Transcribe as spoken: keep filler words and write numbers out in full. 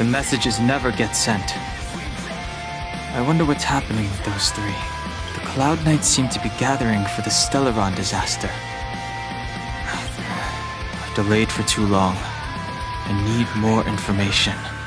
the messages never get sent. I wonder what's happening with those three. The Cloud Knights seem to be gathering for the Stellaron disaster. I've delayed for too long. I need more information.